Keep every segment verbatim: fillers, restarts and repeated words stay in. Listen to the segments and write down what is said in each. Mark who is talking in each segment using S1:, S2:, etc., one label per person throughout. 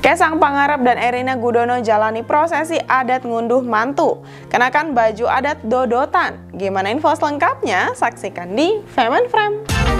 S1: Kaisang Pangarep dan Erina Gudono jalani prosesi adat ngunduh mantu, kenakan baju adat dodotan. Gimana info selengkapnya? Saksikan di Fame and Frame.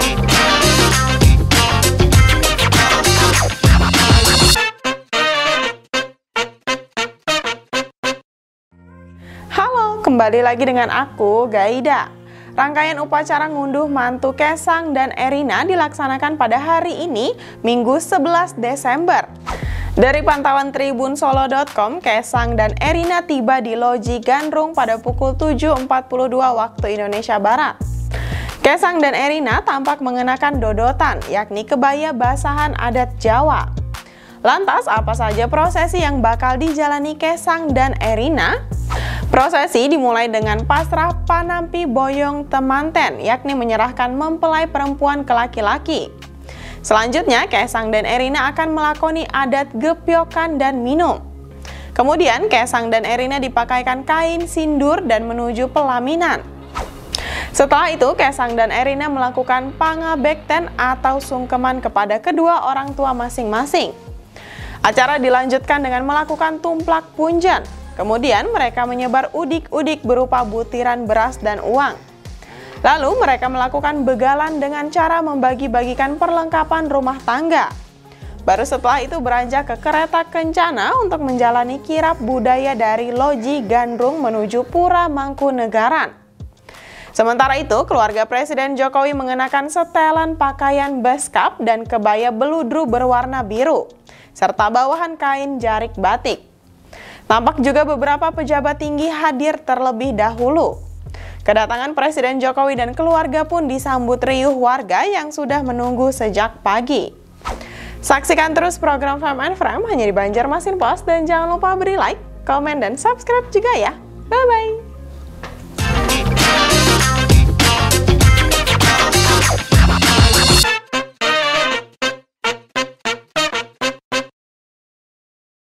S1: Halo, kembali lagi dengan aku, Gaida. Rangkaian upacara ngunduh mantu Kaisang dan Erina dilaksanakan pada hari ini, Minggu sebelas Desember. Dari pantauan tribun solo dot com, Kaisang dan Erina tiba di Loji Gandrung pada pukul tujuh empat puluh dua waktu Indonesia Barat. Kaisang dan Erina tampak mengenakan dodotan, yakni kebaya basahan adat Jawa. Lantas, apa saja prosesi yang bakal dijalani Kaisang dan Erina? Prosesi dimulai dengan pasrah panampi boyong temanten, yakni menyerahkan mempelai perempuan ke laki-laki. Selanjutnya, Kaisang dan Erina akan melakoni adat gepyokan dan minum. Kemudian, Kaisang dan Erina dipakaikan kain sindur dan menuju pelaminan. Setelah itu, Kaisang dan Erina melakukan pangabekten atau sungkeman kepada kedua orang tua masing-masing. Acara dilanjutkan dengan melakukan tumplak punjan. Kemudian, mereka menyebar udik-udik berupa butiran beras dan uang. Lalu mereka melakukan begalan dengan cara membagi-bagikan perlengkapan rumah tangga. Baru setelah itu beranjak ke kereta kencana untuk menjalani kirap budaya dari Loji Gandrung menuju Pura Mangkunegaran. Sementara itu, keluarga Presiden Jokowi mengenakan setelan pakaian beskap dan kebaya beludru berwarna biru, serta bawahan kain jarik batik. Tampak juga beberapa pejabat tinggi hadir terlebih dahulu. Kedatangan Presiden Jokowi dan keluarga pun disambut riuh warga yang sudah menunggu sejak pagi. Saksikan terus program Fame and Frame hanya di Banjarmasin Post dan jangan lupa beri like, komen, dan subscribe juga ya. Bye-bye!